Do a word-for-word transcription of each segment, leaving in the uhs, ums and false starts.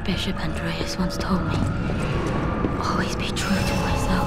Archbishop Andreas once told me, always be true to myself.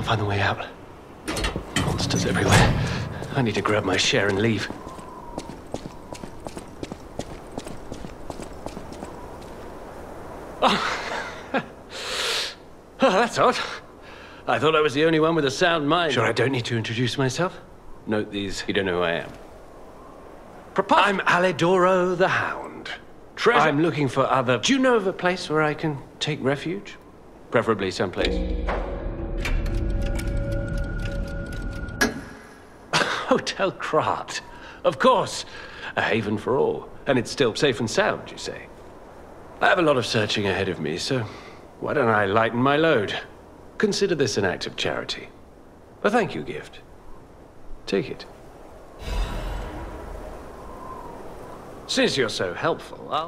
can't find the way out. Monsters everywhere. I need to grab my share and leave. Oh, oh that's odd. I thought I was the only one with a sound mind. Sure, I don't need to introduce myself. Note these. You don't know who I am. Propos- I'm Alidoro the Hound. Treasure. I'm looking for other... Do you know of a place where I can take refuge? Preferably someplace. Hotel Krat. Of course. A haven for all. And it's still safe and sound, you say? I have a lot of searching ahead of me, so why don't I lighten my load? Consider this an act of charity. A thank you gift. Take it. Since you're so helpful, I'll...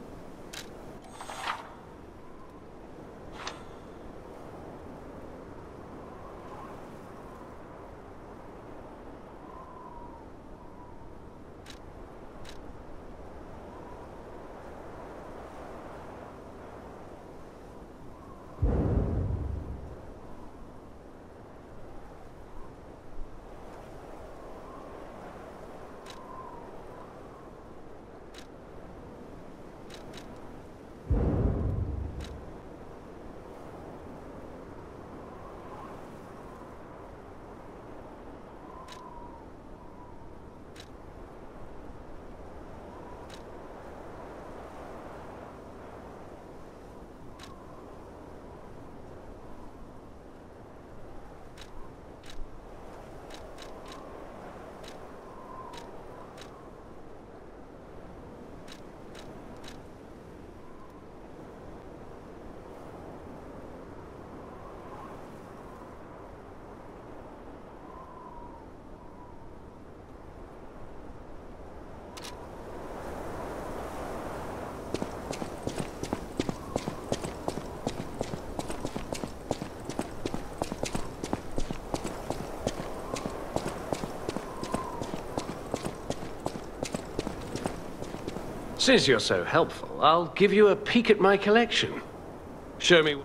Since you're so helpful, I'll give you a peek at my collection. Show me...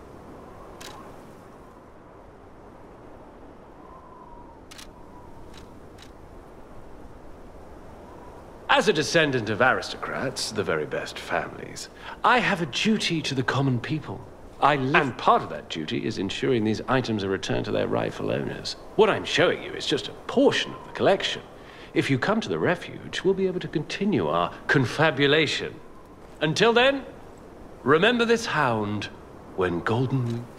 As a descendant of aristocrats, the very best families, I have a duty to the common people. I live... And part of that duty is ensuring these items are returned to their rightful owners. What I'm showing you is just a portion of the collection. If you come to the refuge, we'll be able to continue our confabulation. Until then, remember this hound when golden...